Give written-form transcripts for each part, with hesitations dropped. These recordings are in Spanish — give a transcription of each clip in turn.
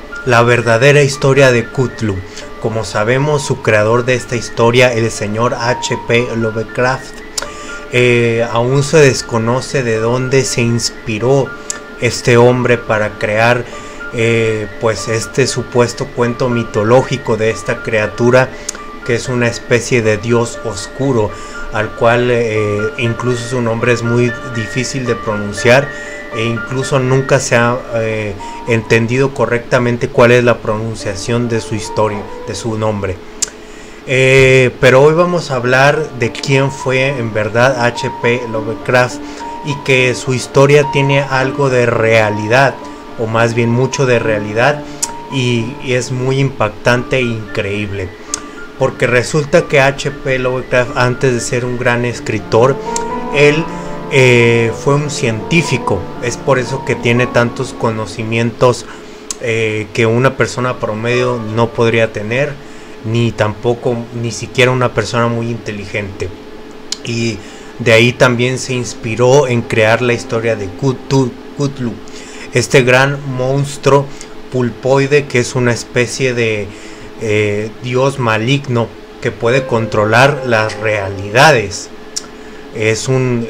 la verdadera historia de Cthulhu. Como sabemos, su creador de esta historia, el señor H.P. Lovecraft, aún se desconoce de dónde se inspiró este hombre para crear pues este supuesto cuento mitológico de esta criatura, que es una especie de dios oscuro, al cual incluso su nombre es muy difícil de pronunciar, e incluso nunca se ha entendido correctamente cuál es la pronunciación de su historia, de su nombre. Pero hoy vamos a hablar de quién fue en verdad H.P. Lovecraft, y que su historia tiene algo de realidad, o más bien mucho de realidad, y es muy impactante e increíble, porque resulta que H.P. Lovecraft, antes de ser un gran escritor, él fue un científico. Es por eso que tiene tantos conocimientos que una persona promedio no podría tener, ni siquiera una persona muy inteligente. Y de ahí también se inspiró en crear la historia de Cthulhu, este gran monstruo pulpoide que es una especie de dios maligno que puede controlar las realidades. Es un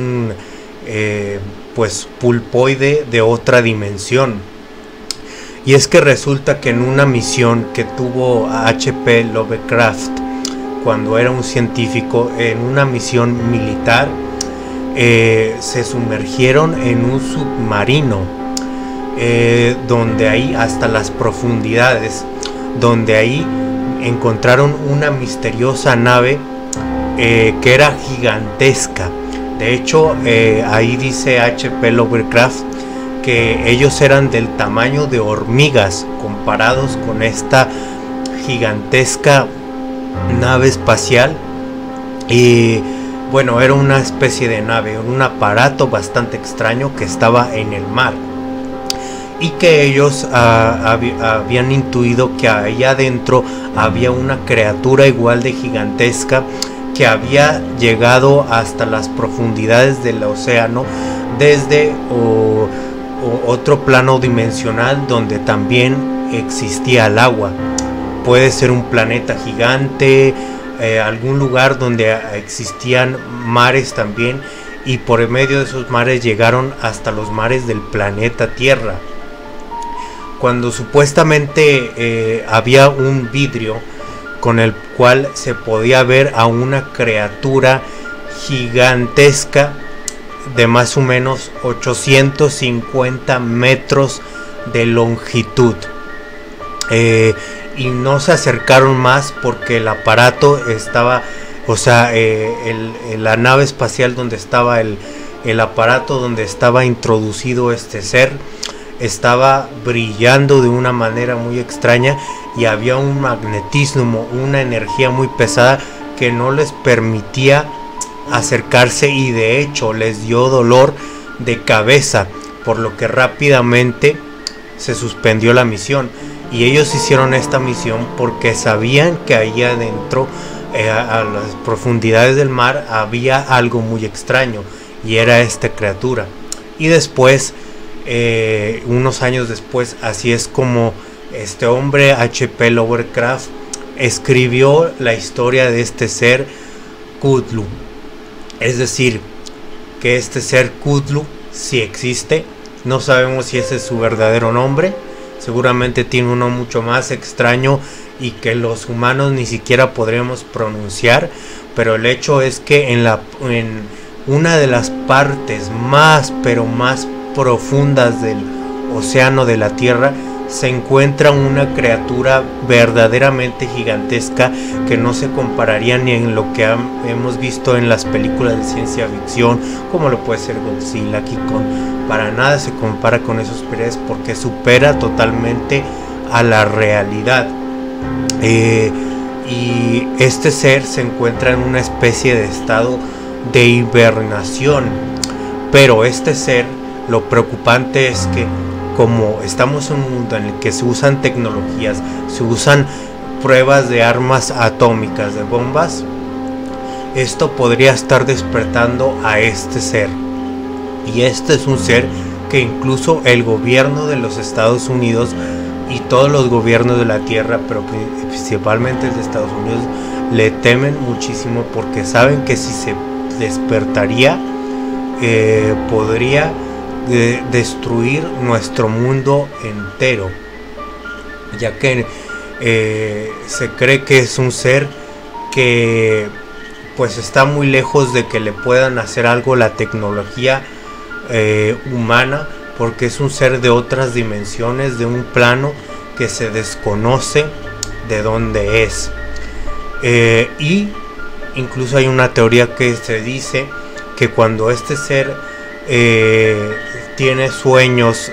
pues pulpoide de otra dimensión. Y es que resulta que en una misión que tuvo H.P. Lovecraft cuando era un científico, en una misión militar, se sumergieron en un submarino, donde ahí hasta las profundidades, donde ahí encontraron una misteriosa nave que era gigantesca. De hecho, ahí dice H.P. Lovecraft que ellos eran del tamaño de hormigas comparados con esta gigantesca nave espacial. Y bueno, era una especie de nave, un aparato bastante extraño que estaba en el mar, y que ellos habían intuido que allá adentro había una criatura igual de gigantesca, que había llegado hasta las profundidades del océano desde otro plano dimensional donde también existía el agua. Puede ser un planeta gigante, algún lugar donde existían mares también, y por medio de esos mares llegaron hasta los mares del planeta Tierra. Cuando supuestamente había un vidrio con el cual se podía ver a una criatura gigantesca de más o menos 850 metros de longitud, y no se acercaron más porque el aparato estaba, o sea, la nave espacial donde estaba el aparato donde estaba introducido este ser, estaba brillando de una manera muy extraña, y había un magnetismo, una energía muy pesada que no les permitía acercarse, y de hecho les dio dolor de cabeza, por lo que rápidamente se suspendió la misión. Y ellos hicieron esta misión porque sabían que ahí adentro, a las profundidades del mar, había algo muy extraño, y era esta criatura. Y después, unos años después, así es como este hombre H.P. Lovecraft escribió la historia de este ser Cthulhu. Es decir, que este ser Cthulhu sí existe. No sabemos si ese es su verdadero nombre. Seguramente tiene uno mucho más extraño y que los humanos ni siquiera podremos pronunciar. Pero el hecho es que en una de las partes más, pero más profundas del océano de la Tierra, se encuentra una criatura verdaderamente gigantesca que no se compararía ni en lo que hemos visto en las películas de ciencia ficción, como lo puede ser Godzilla, King Kong. Para nada se compara con esos seres, porque supera totalmente a la realidad. Y este ser se encuentra en una especie de estado de hibernación. Pero este ser, lo preocupante es que, como estamos en un mundo en el que se usan tecnologías, se usan pruebas de armas atómicas, de bombas, esto podría estar despertando a este ser. Y este es un ser que incluso el gobierno de los Estados Unidos y todos los gobiernos de la Tierra, pero principalmente el de Estados Unidos, le temen muchísimo porque saben que si se despertaría podría destruir nuestro mundo entero, ya que se cree que es un ser que pues está muy lejos de que le puedan hacer algo la tecnología humana, porque es un ser de otras dimensiones, de un plano que se desconoce de dónde es. Y incluso hay una teoría que se dice que cuando este ser tiene sueños,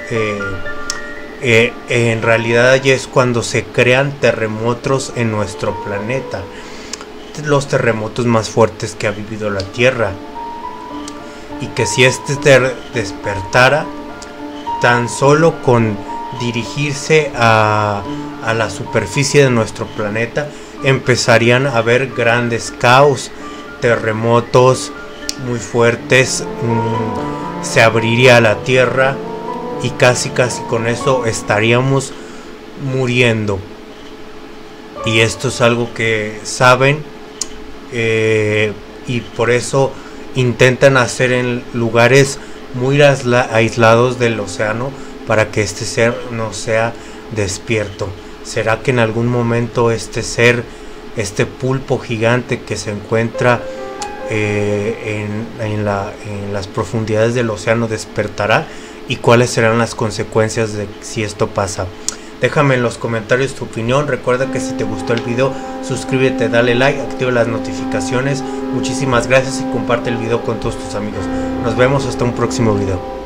en realidad allí es cuando se crean terremotos en nuestro planeta, los terremotos más fuertes que ha vivido la Tierra, y que si este despertara, tan solo con dirigirse a la superficie de nuestro planeta, empezarían a haber grandes caos, terremotos muy fuertes, se abriría la tierra y casi con eso estaríamos muriendo. Y esto es algo que saben, y por eso intentan hacer en lugares muy aislados del océano para que este ser no sea despierto. ¿Será que en algún momento este ser, este pulpo gigante que se encuentra en las profundidades del océano, despertará? ¿Y cuáles serán las consecuencias de si esto pasa? Déjame en los comentarios tu opinión. Recuerda que si te gustó el video, suscríbete, dale like, activa las notificaciones. Muchísimas gracias y comparte el video con todos tus amigos. Nos vemos hasta un próximo video.